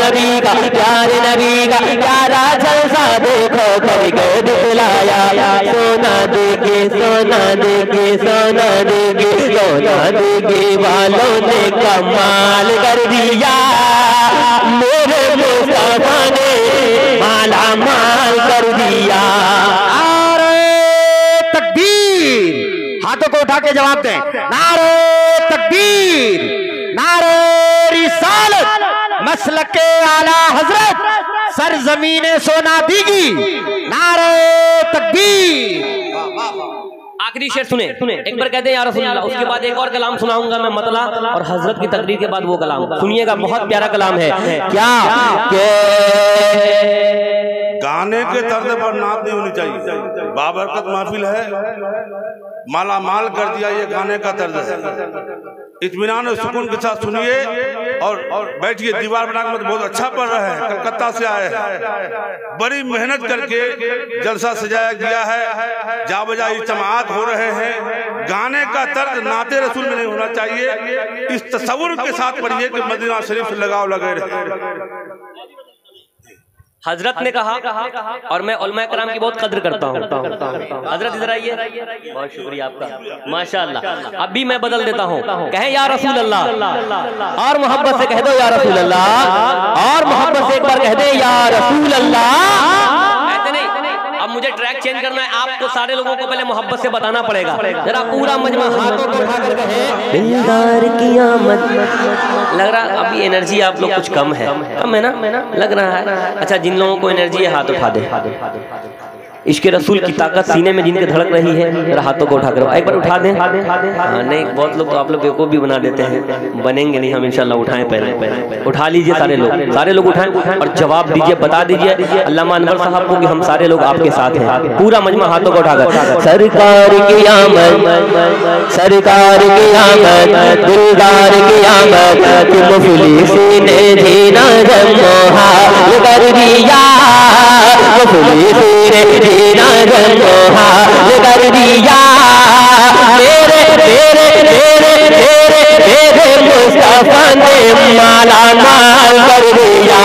नबी का, प्यारे नबी का प्यारा जलसा देखो करके दिखलाया। सोना देके सोना देके सोना देके सोना देके वालों ने कमाल कर दिया। मेरे मुस्तफा ने माला माल कर दिया। हाथों को उठा के जवाब दें। नारे तकबीर, नारे रिसालत, मसलके आला हजरत, सरजमीने सोना दीगी, नारे तकबीर। आखिरी शेर सुने, एक बार कहते हैं या रसूल अल्लाह, उसके बाद एक और कलाम सुनाऊंगा मैं मतला, और हजरत की तकरीर के बाद वो कलाम सुनिएगा, बहुत प्यारा कलाम है। क्या गाने के तर्ज पर नात नहीं होनी चाहिए। बाबरकत महफिल है, माला माल कर दिया, ये गाने का तर्ज है। इत्मीनान और सुकून के साथ सुनिए और बैठिए। दीवार बनाकर बहुत अच्छा पढ़ रहे हैं, कलकत्ता से आए हैं, बड़ी मेहनत करके जलसा सजाया गया है, जा बजा इज्तिमात हो रहे हैं। गाने का तर्ज नाते रसूल में नहीं होना चाहिए। इस तसव्वुर के साथ पढ़िए कि मदीना शरीफ से लगाव लगे रहे। हजरत ने कहा, और मैं उलमा कराम की बहुत कद्र करता हूँ। हजरत इधर आइए, बहुत शुक्रिया आपका, माशाअल्लाह। अब भी मैं बदल देता हूँ, कहें या रसूल अल्लाह, और मोहब्बत से कह दो या रसूल अल्लाह, और मोहब्बत से एक बार कह दे या रसूल अल्लाह। ऐसे नहीं, अब मुझे ट्रैक चेंज करना है, आपको सारे लोगों को पहले मोहब्बत से बताना पड़ेगा। जरा पूरा मजमा हाथों को उठाकर कहे दिलदार की आमद। लग रहा अभी एनर्जी आप लोग कुछ कम है ना, लग रहा है। अच्छा, जिन लोगों को एनर्जी है हाथ उठा दे। इश्क रसूल की ताकत सीने में जिनके धड़क रही है, जरा हाथों को उठा कर एक बार उठा दें। नहीं, बहुत लोग तो आप लोग बेवकूफ भी बना देते हैं, बनेंगे नहीं हम इंशाल्लाह। उठाएं, पहले उठा लीजिए, सारे लोग उठाएं और जवाब दीजिए, बता दीजिए अल्लामा अनवर साहब को कि हम सारे लोग आपके साथ हैं। पूरा मजमा हाथों को उठाकर सरकार की आमद, सरकार की आमद, दिलदार की आमद, मुफलिसीन ने जीना जमोहा कर दिया, मुफलिसीन जीना जमोहा कर दिया। मेरे मेरे मेरे मेरे मेरे मुस्तफा ने माला माल कर दिया,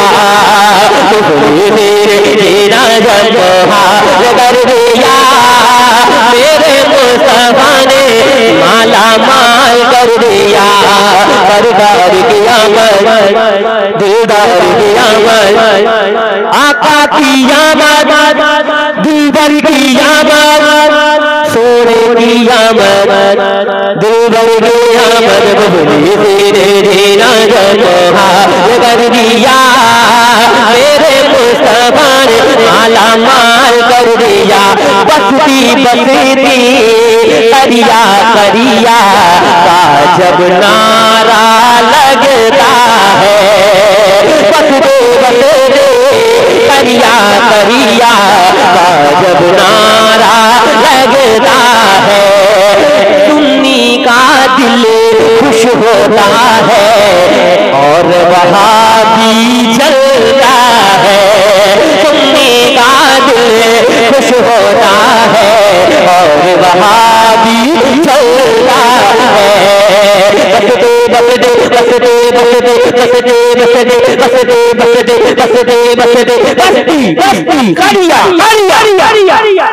मुफलिसीन जीना जमोहा कर दिया। मेरे मुस्तफा ने माला माल कर दिया। सरकार की आमद, दिलदार की आमद, आका की आमद, दिलबर की आमद, सोने की आमद, दिलबर की आमद, मुफलिसीन जीना जमोहा कर दिया। मेरे मुस्तफा ने माला माल कर दिया। बसती बसती करिया करिया का जब नारा लगता है, बसते बसते करिया करिया का जब नारा लगता है, सुन्नी का दिल खुश होता है और वहाबी जलता है। सुन्नी का दिल खुश होता है और वहाबी जलता है। बसते बसते बसते बसते बसते बसते बसते बसते बसते बसते बसती बसती करिया करिया करिया।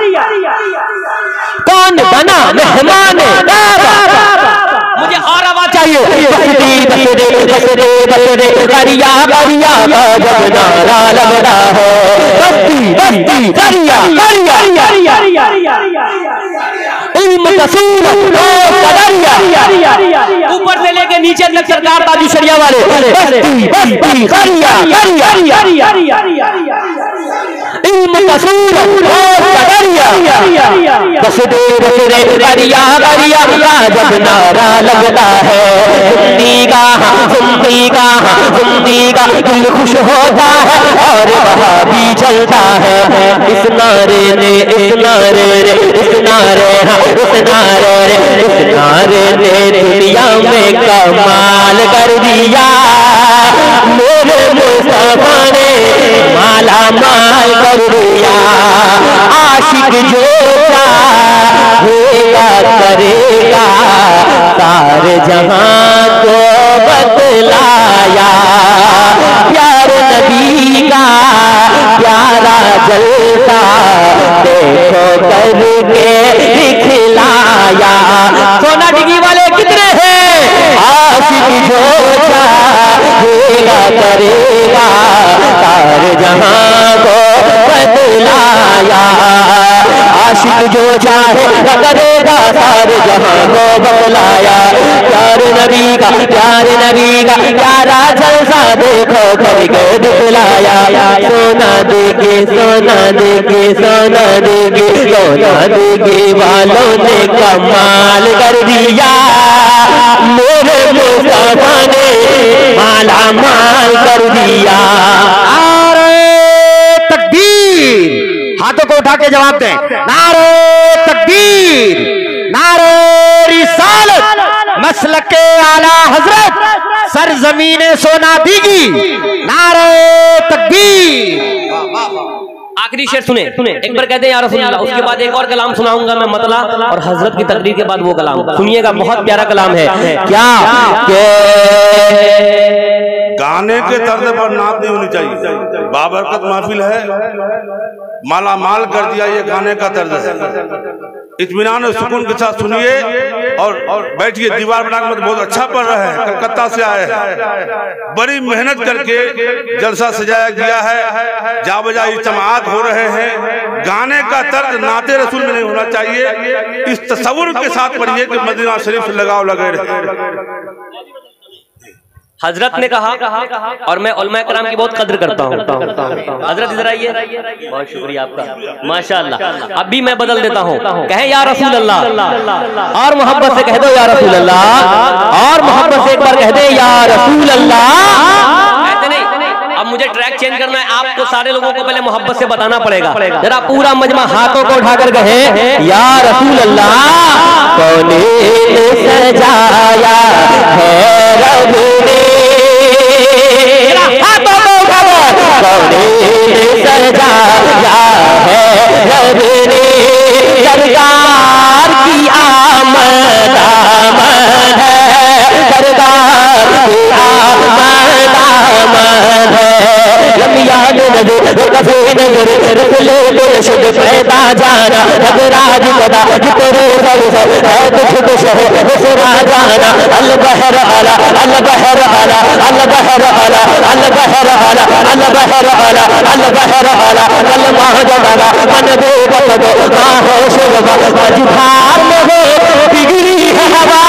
कौन बना मेहमान काबा? मुझे और आवाज चाहिए। बसती बसते बसते बसते करिया करिया का जब नारा लगता है, बसती बसती करिया करिया करिया। इल्म कसूर ऊपर से लेके नीचे तक सरकार ताजु शरिया वाले, बसती बसती करिया करिया इल्म कसूर बसते बसते करिया करिया का जब नारा लगता है, जिंदगी का दिल खुश होता है और वहाँ भी चलता है। इस नारे ने इस नारे ने इस नारे इस नारे ने इस नारे ने दुनिया में कमाल कर दिया। मेरे मुस्तफा ने माला माल कर दिया। आशिक जो चाहेगा करेगा, सारे जहां को बतलाया। प्यार नबी का, प्यारे नबी का प्यारा जलसा देखो करके दिखलाया। सोना देके सोना देके सोना देके सोना देके वालों ने कमाल कर दिया। मेरे मुस्तफा ने माला माल कर दिया। हाथों को उठा के जवाब दें। नारे तकबीर, नारे रिसालत, मसलके आला हजरत, सरजमीने सोना दीगी। नारे तकबीर। आखिरी शेर सुने, एक बार कहते हैं या रसूल अल्लाह, उसके बाद एक और कलाम सुनाऊंगा मैं मतला, और हजरत की तकरीर के बाद वो कलाम सुनिएगा, बहुत प्यारा कलाम है। क्या गाने के तर्ज पर नात नहीं होनी चाहिए। बाबरकत महफिल है, माला माल कर दिया ये गाने का तर्ज है। इत्मीनान और सुकून के साथ सुनिए और बैठिए। दीवार बना के बहुत अच्छा पढ़ रहे हैं, कलकत्ता से आए हैं, बड़ी मेहनत करके जलसा सजाया गया है, जा बजा इज्तिमात हो रहे हैं। गाने का तर्ज नाते रसूल में नहीं होना चाहिए। इस तसव्वुर के साथ पढ़िए कि मदीना शरीफ से लगाव लगे रहे। हजरत ने कहा, और मैं उलमाए कराम की बहुत कद्र करता हूँ। हजरत इधर आइए, बहुत शुक्रिया आपका, माशाअल्लाह। अब भी मैं बदल देता हूँ, कहें या रसूल अल्लाह, और मोहब्बत से कह दो या रसूल अल्लाह, और मोहब्बत से एक बार कह दे या रसूल अल्लाह। ऐसे नहीं, अब मुझे ट्रैक चेंज करना है। आपको सारे लोगों को पहले मोहब्बत से बताना पड़ेगा। जरा पूरा मजमा हाथों को उठाकर कहे या रसूल अल्लाह। कौने सजाया है रब ने, हाथों को उठाकर कौने सजाया है रब ने, सरकार की आमद आमद है, सरकार की आमद आमद है। याद नजर कफे नजर रखले शुद्ध पैदा जाना, राज कदा जितने है तो खुद शहरा जाना। अल बहर आला अल बहर आला अल बहर आला अल बहर आला अल बहर आला अल बहर आला अल महाजमाला मन दो बतो ना हो शुभा। मझधार में हो बिगड़ी है हवा,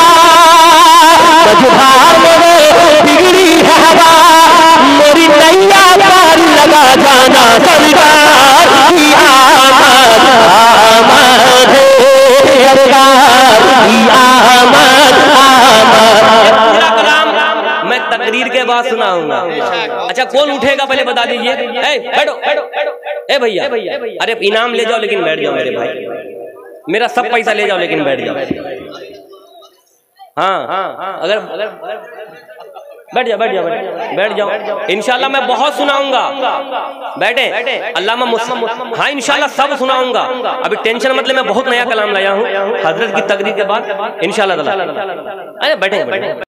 मझधार में हो बिगड़ी है हवा, मेरी नैया पार लगा जाना, सरकार की आमद आमद है, सरकार की आमद आमद। पूरा कलाम मैं तकरीर के बाद सुनाऊंगा। अच्छा कौन उठेगा पहले बता दीजिए। बैठो बैठो, ए भैया, अरे इनाम ले जाओ लेकिन बैठ जाओ मेरे भाई, मेरा सब पैसा ले जाओ लेकिन बैठ जाओ। हाँ अगर बैठ जाओ बैठ जाओ बैठ जाओ, इंशाल्लाह मैं बहुत सुनाऊंगा। बैठे अल्लामा मुस्लिम, हाँ इंशाल्लाह सब सुनाऊंगा। अभी टेंशन मतलब मैं बहुत नया कलाम लाया हूँ हजरत की तकरीर के बाद इंशाल्लाह। अरे बैठे बैठे।